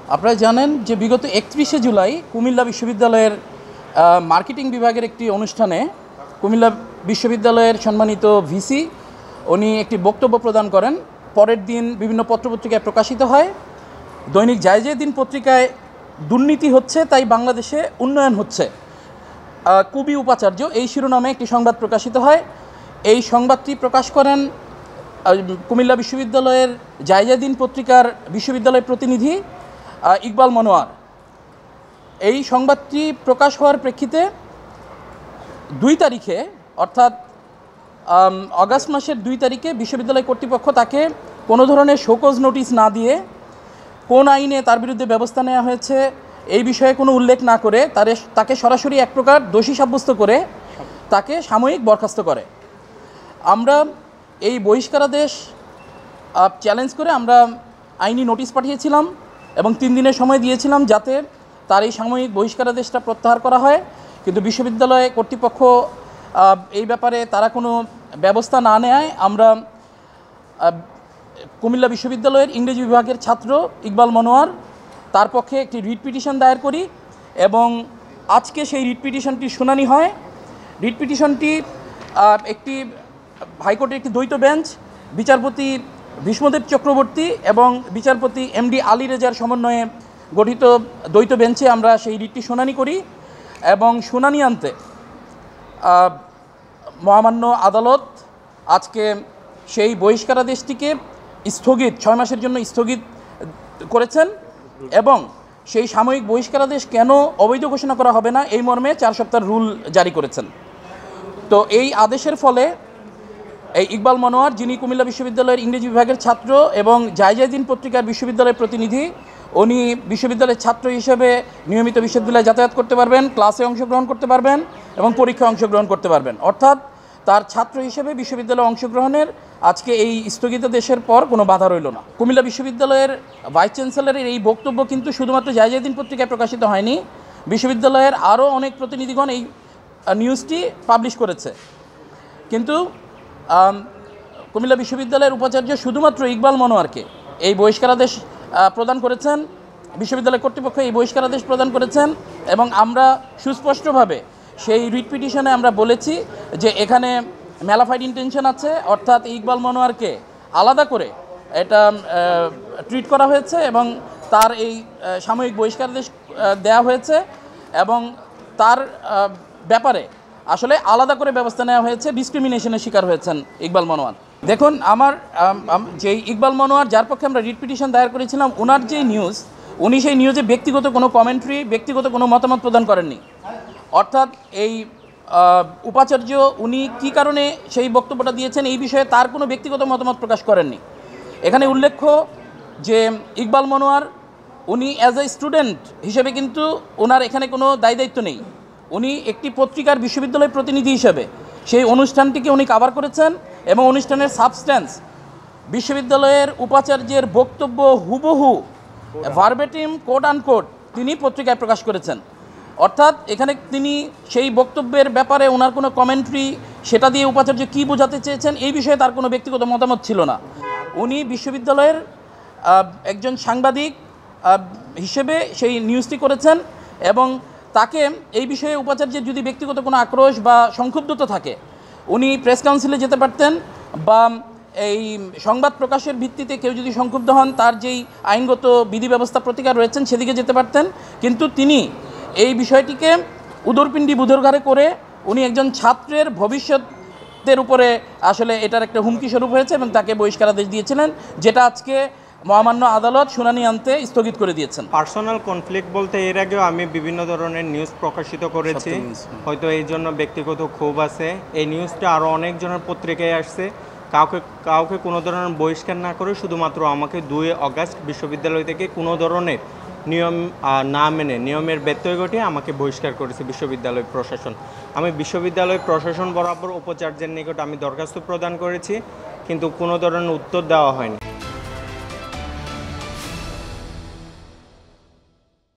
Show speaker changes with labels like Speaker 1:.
Speaker 1: আপনারা জানেন যে বিগত 31শে জুলাই কুমিল্লা বিশ্ববিদ্যালয়ের মার্কেটিং বিভাগের একটি অনুষ্ঠানে কুমিল্লা বিশ্ববিদ্যালয়ের সম্মানিত ভিসি উনি একটি বক্তব্য প্রদান করেন। পরের দিন বিভিন্ন পত্রপত্রিকায় প্রকাশিত হয়, দৈনিক জায়জে দিন পত্রিকায় দুর্নীতি হচ্ছে তাই বাংলাদেশে উন্নয়ন হচ্ছে, কবি উপাচার্য এই শিরোনামে একটি সংবাদ প্রকাশিত হয়। এই সংবাদটি প্রকাশ করেন কুমিল্লা বিশ্ববিদ্যালয়ের জায়জে দিন পত্রিকার বিশ্ববিদ্যালয় প্রতিনিধি ইকবাল মনোয়ার। এই সংবাদটি প্রকাশ হওয়ার প্রেক্ষিতে 2 তারিখে অর্থাৎ অগাস্ট মাসের 2 তারিখে বিশ্ববিদ্যালয় কর্তৃপক্ষ তাকে কোনো ধরনের শোকজ নোটিশ না দিয়ে কোন আইনে তার বিরুদ্ধে ব্যবস্থা নেওয়া হয়েছে এই বিষয়ে কোনো উল্লেখ না করে তাকে সরাসরি এক প্রকার দোষী সাব্যস্ত করে তাকে সাময়িক বরখাস্ত করে। আমরা এই বহিষ্কারাদেশ চ্যালেঞ্জ করে আমরা আইনি নোটিশ পাঠিয়েছিলাম এবং 3 দিনের সময় দিয়েছিলাম যাতে তার এই সাময়িক বহিষ্কারাদেশটা প্রত্যাহার করা হয়, কিন্তু বিশ্ববিদ্যালয় কর্তৃপক্ষ এই ব্যাপারে তারা কোনো ব্যবস্থা না নেয় আমরা কুমিল্লা বিশ্ববিদ্যালয়ের ইংরেজি বিভাগের ছাত্র ইকবাল মনোয়ার তার পক্ষে একটি রিট পিটিশন দায়ের করি এবং আজকে সেই রিট পিটিশনটির শুনানি হয়। রিট পিটিশনটি একটি হাইকোর্টের একটি দ্বৈত বেঞ্চ বিচারপতি ভীষ্মদেব চক্রবর্তী এবং বিচারপতি এমডি আলী রেজার সমন্বয়ে গঠিত দ্বৈত বেঞ্চে আমরা সেই রিটটি শুনানি করি এবং শুনানি আনতে মহামান্য আদালত আজকে সেই বহিষ্কারাদেশটিকে স্থগিত 6 মাসের জন্য স্থগিত করেছেন এবং সেই সাময়িক বহিষ্কারাদেশ কেন অবৈধ ঘোষণা করা হবে না এই মর্মে 4 সপ্তাহের রুল জারি করেছেন। তো এই আদেশের ফলে এই ইকবাল মনোয়ার, যিনি কুমিল্লা বিশ্ববিদ্যালয়ের ইংরেজি বিভাগের ছাত্র এবং জায়জে দিন পত্রিকার বিশ্ববিদ্যালয়ের প্রতিনিধি, উনি বিশ্ববিদ্যালয়ের ছাত্র হিসেবে নিয়মিত বিশ্ববিদ্যালয়ে যাতায়াত করতে পারবেন, ক্লাসে অংশগ্রহণ করতে পারবেন এবং পরীক্ষায় অংশগ্রহণ করতে পারবেন। অর্থাৎ তার ছাত্র হিসেবে বিশ্ববিদ্যালয়ে অংশগ্রহণের আজকে এই স্থগিতাদেশের পর কোনো বাধা রইল না। কুমিল্লা বিশ্ববিদ্যালয়ের ভাইস চ্যান্সেলরের এই বক্তব্য কিন্তু শুধুমাত্র জায়জে দিন পত্রিকায় প্রকাশিত হয়নি, বিশ্ববিদ্যালয়ের আরও অনেক প্রতিনিধিগণ এই নিউজটি পাবলিশ করেছে। কিন্তু কুমিল্লা বিশ্ববিদ্যালয়ের উপাচার্য শুধুমাত্র ইকবাল মনোয়ারকে এই বহিষ্কারাদেশ প্রদান করেছেন, বিশ্ববিদ্যালয় কর্তৃপক্ষ এই বহিষ্কারাদেশ প্রদান করেছেন এবং আমরা সুস্পষ্টভাবে সেই রিট পিটিশনে আমরা বলেছি যে এখানে ম্যালাফাইড ইন্টেনশন আছে, অর্থাৎ ইকবাল মনোয়ারকে আলাদা করে এটা ট্রিট করা হয়েছে এবং তার এই সাময়িক বহিষ্কারাদেশ দেওয়া হয়েছে এবং তার ব্যাপারে আসলে আলাদা করে ব্যবস্থা নেওয়া হয়েছে, ডিসক্রিমিনেশনের শিকার হয়েছেন ইকবাল মনোয়ার। দেখুন, আমার যে ইকবাল মনোয়ার যার পক্ষে আমরা রিট পিটিশন দায়ের করেছিলাম, ওনার যে নিউজ, উনি সেই নিউজে ব্যক্তিগত কোনো কমেন্ট্রি, ব্যক্তিগত কোনো মতামত প্রদান করেননি। অর্থাৎ এই উপাচার্য উনি কী কারণে সেই বক্তব্যটা দিয়েছেন এই বিষয়ে তার কোনো ব্যক্তিগত মতামত প্রকাশ করেননি। এখানে উল্লেখ্য যে ইকবাল মনোয়ার উনি অ্যাজ এ স্টুডেন্ট হিসেবে কিন্তু ওনার এখানে কোনো দায়িত্ব নেই, উনি একটি পত্রিকার বিশ্ববিদ্যালয় প্রতিনিধি হিসেবে সেই অনুষ্ঠানটিকে উনি কাভার করেছেন এবং অনুষ্ঠানের সাবস্ট্যান্স বিশ্ববিদ্যালয়ের উপাচার্যের বক্তব্য হুবহু ভার্বেটিম কোট আনকোট তিনি পত্রিকায় প্রকাশ করেছেন। অর্থাৎ এখানে তিনি সেই বক্তব্যের ব্যাপারে ওনার কোনো কমেন্ট্রি, সেটা দিয়ে উপাচার্য কী বোঝাতে চেয়েছেন এই বিষয়ে তার কোনো ব্যক্তিগত মতামত ছিল না। উনি বিশ্ববিদ্যালয়ের একজন সাংবাদিক হিসেবে সেই নিউজটি করেছেন এবং তাকে এই বিষয়ে উপাচার্যের যদি ব্যক্তিগত কোনো আক্রোশ বা সংক্ষুব্ধতা থাকে উনি প্রেস কাউন্সিলে যেতে পারতেন বা এই সংবাদ প্রকাশের ভিত্তিতে কেউ যদি সংক্ষুব্ধ হন তার যেই আইনগত বিধি ব্যবস্থা প্রতিকার রয়েছেন সেদিকে যেতে পারতেন, কিন্তু তিনি এই বিষয়টিকে উদরপিণ্ডি বুধরঘাড়ে করে উনি একজন ছাত্রের ভবিষ্যতের উপরে আসলে এটার একটা হুমকি স্বরূপ হয়েছে এবং তাকে বহিষ্কারাদেশ দিয়েছিলেন, যেটা আজকে মহামান্য আদালত শুনানি আনতে স্থগিত করে দিয়েছেন।
Speaker 2: পার্সোনাল কনফ্লিক্ট বলতে এর আগেও আমি বিভিন্ন ধরনের নিউজ প্রকাশিত করেছি, হয়তো এই জন্য ব্যক্তিগত ক্ষোভ আছে। এই নিউজটা আরও অনেকজনের পত্রিকায় আসছে, কাউকে কোনো ধরনের বহিষ্কার না করে শুধুমাত্র আমাকে 2 অগাস্ট বিশ্ববিদ্যালয় থেকে কোনো ধরনের নিয়ম না মেনে নিয়মের ব্যত্যয় ঘটিয়ে আমাকে বহিষ্কার করেছে বিশ্ববিদ্যালয় প্রশাসন। আমি বিশ্ববিদ্যালয় প্রশাসন বরাবর উপাচার্যের নিকট আমি দরখাস্ত প্রদান করেছি, কিন্তু কোনো ধরনের উত্তর দেওয়া হয়নি।